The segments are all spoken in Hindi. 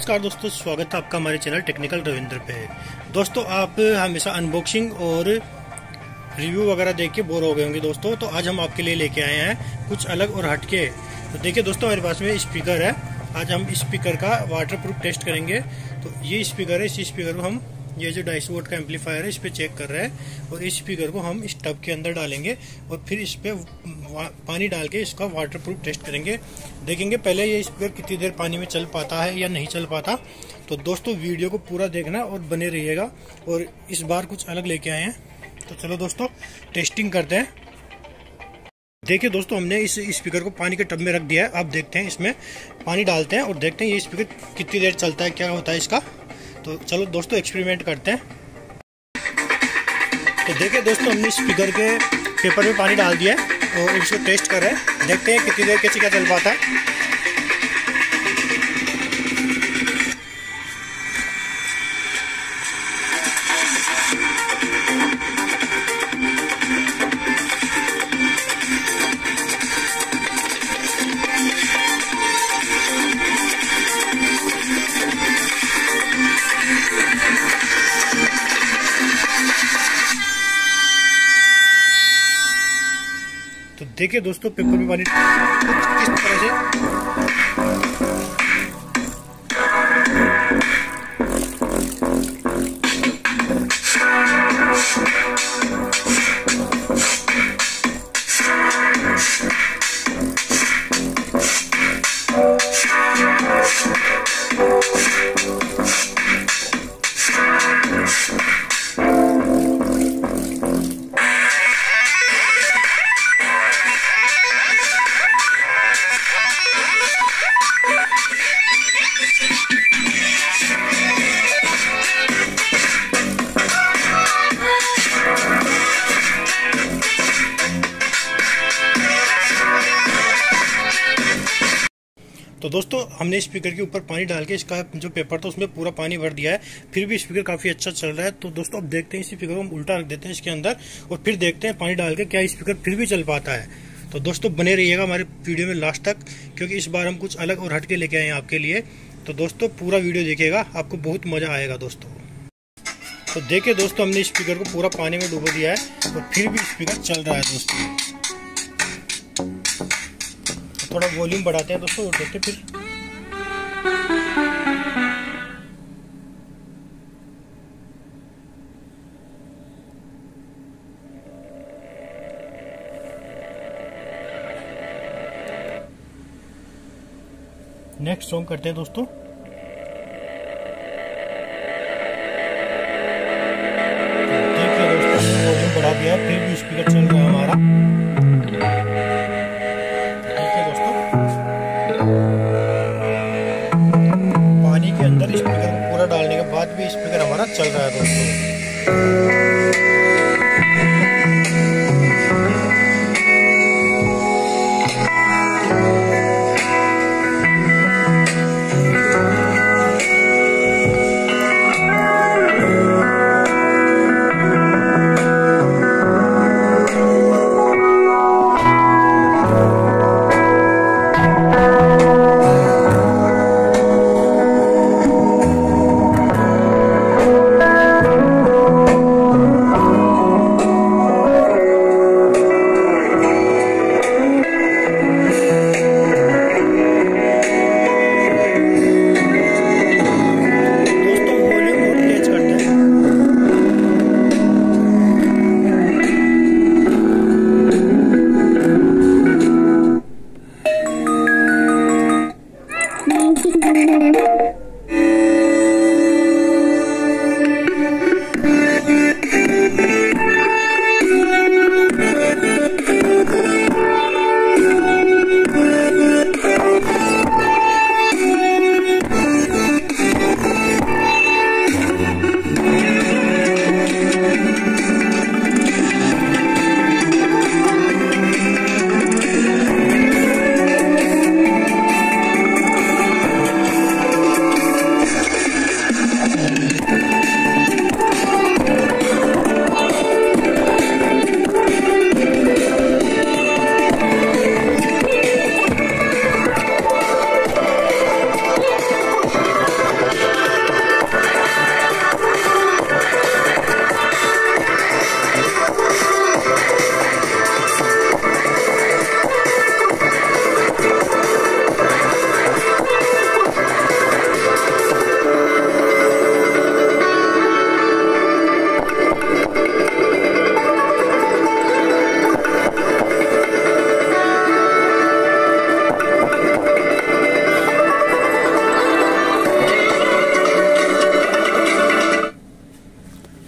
नमस्कार दोस्तों, स्वागत है आपका हमारे चैनल टेक्निकल रविंद्र पे। दोस्तों, आप हमेशा अनबॉक्सिंग और रिव्यू वगैरह देख के बोर हो गए होंगे दोस्तों, तो आज हम आपके लिए लेके आए हैं कुछ अलग और हटके। तो देखिए दोस्तों, हमारे पास में स्पीकर है। आज हम स्पीकर का वाटरप्रूफ टेस्ट करेंगे। तो ये स्पीकर है, इस स्पीकर को हम ये जो 250 वोल्ट का एम्पलीफायर है इस पे चेक कर रहे हैं और इस स्पीकर को हम इस टब के अंदर डालेंगे और फिर इस पे पानी डाल के इसका वाटरप्रूफ टेस्ट करेंगे। देखेंगे पहले ये स्पीकर कितनी देर पानी में चल पाता है या नहीं चल पाता। तो दोस्तों, वीडियो को पूरा देखना और बने रहिएगा। और इस बार कुछ अलग लेके आए हैं, तो चलो दोस्तों टेस्टिंग करते हैं। देखिए दोस्तों, हमने इस स्पीकर को पानी के टब में रख दिया है। अब देखते हैं, इसमें पानी डालते हैं और देखते हैं ये स्पीकर कितनी देर चलता है, क्या होता है इसका। तो चलो दोस्तों एक्सपेरिमेंट करते हैं। तो देखिए दोस्तों, हमने स्पीकर के पेपर में पानी डाल दिया है और इसको टेस्ट कर रहे हैं। देखते हैं कितनी देर कैसे क्या चल पाता है। तो देखिए दोस्तों, पेपर में पानी किस तरह से तो दोस्तों, हमने स्पीकर के ऊपर पानी डाल के इसका जो पेपर था उसमें पूरा पानी भर दिया है। फिर भी स्पीकर काफी अच्छा चल रहा है। तो दोस्तों, अब देखते हैं इस स्पीकर को हम उल्टा रख देते हैं इसके अंदर और फिर देखते हैं पानी डाल के क्या स्पीकर फिर भी चल पाता है। तो दोस्तों, बने रहिएगा हमारे वीडियो में लास्ट तक, क्योंकि इस बार हम कुछ अलग और हटके लेके आए हैं आपके लिए। तो दोस्तों, पूरा वीडियो देखिएगा, आपको बहुत मजा आएगा दोस्तों। तो देखिए दोस्तों, हमने स्पीकर को पूरा पानी में डुबो दिया है और फिर भी स्पीकर चल रहा है दोस्तों। तो थोड़ा वॉल्यूम बढ़ाते हैं दोस्तों और देखते फिर। नेक्स्ट सॉन्ग करते हैं दोस्तों। देखिए दोस्तों, वॉल्यूम बढ़ा दिया, फिर भी स्पीकर चल रहा है हमारा। देखिए दोस्तों, पानी के अंदर स्पीकर को पूरा डालने के बाद भी स्पीकर हमारा चल रहा है दोस्तों।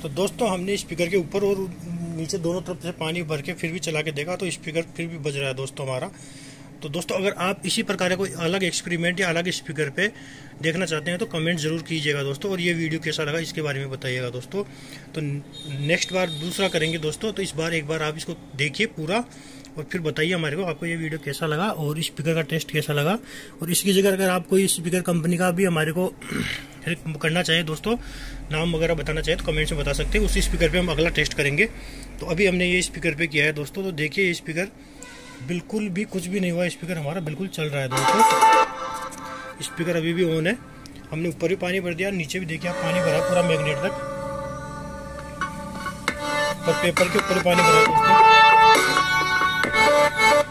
तो दोस्तों हमने स्पीकर के ऊपर और नीचे दोनों तरफ से पानी भर के फिर भी चला के देखा तो स्पीकर फिर भी बज रहा है दोस्तों हमारा। तो दोस्तों अगर आप इसी प्रकार का कोई अलग एक्सपेरिमेंट या अलग स्पीकर पे देखना चाहते हैं तो कमेंट जरूर कीजिएगा दोस्तों, और ये वीडियो कैसा लगा इसके बारे में बताइएगा दोस्तों। तो नेक्स्ट बार दूसरा करेंगे दोस्तों, तो इस बार एक बार आप इसको देखिए पूरा और फिर बताइए हमारे को आपको ये वीडियो कैसा लगा और स्पीकर का टेस्ट कैसा लगा। और इसकी जगह अगर आप कोई स्पीकर कंपनी का भी हमारे को हेल्प करना चाहिए दोस्तों, नाम वगैरह बताना चाहिए तो कमेंट्स में बता सकते हैं, उसी स्पीकर पे हम अगला टेस्ट करेंगे। तो अभी हमने ये स्पीकर पे किया है दोस्तों, तो देखिए ये स्पीकर बिल्कुल भी कुछ भी नहीं हुआ, स्पीकर हमारा बिल्कुल चल रहा है दोस्तों। स्पीकर अभी भी ऑन है। हमने ऊपर भी पानी भर दिया, नीचे भी देखिए आप पानी भरा पूरा मैग्नेट तक, और पेपर के ऊपर पानी भरा दोस्तों।